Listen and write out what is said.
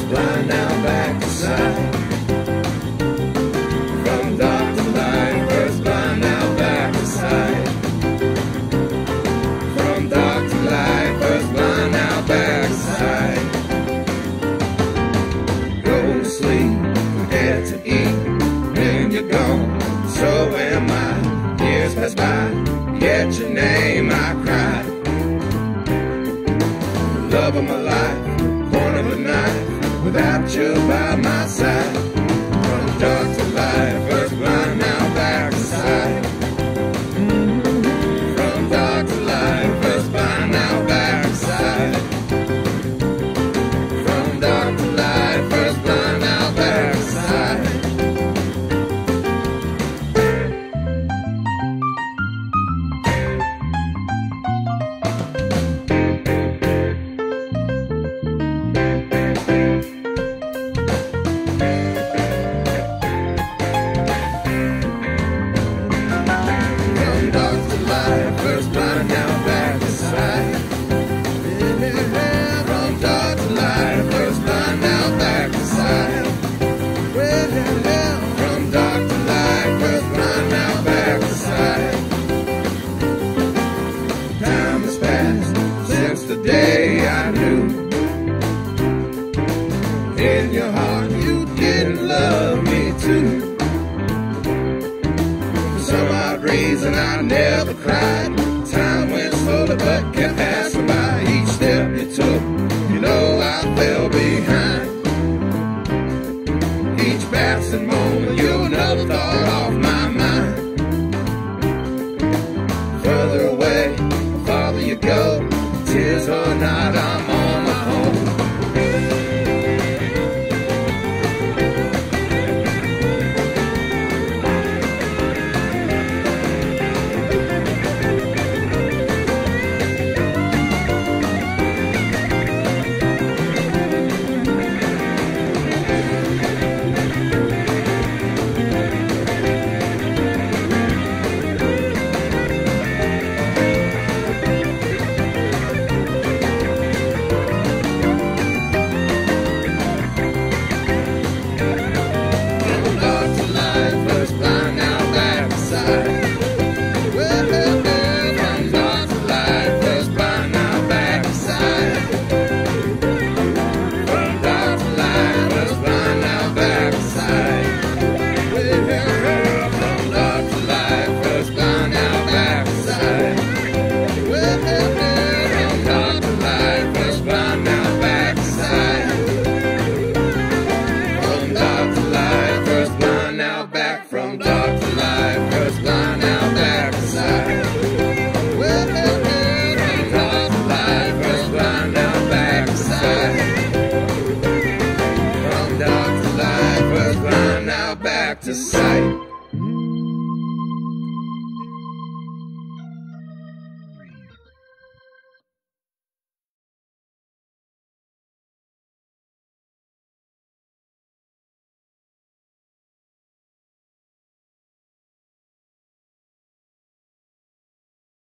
first blind, now back to sight. From dark to light, first blind, now back to sight. From dark to light, first blind, now back to sight. Go to sleep, forget to eat, when you're gone, so am I. Years pass by, yet your name I cried. Love of my life, point of a knife, without you by my side. From dark to light, first blind, now back to sight. From dark to light, first blind, now back to sight. From dark to light, first blind, now back to sight. I never cried. Time went slowly but kept passing by. Each step you took, you know I fell behind. Each passing moment, you're another thought off my mind. Further away, the farther you go, tears or not, I'm on my own. To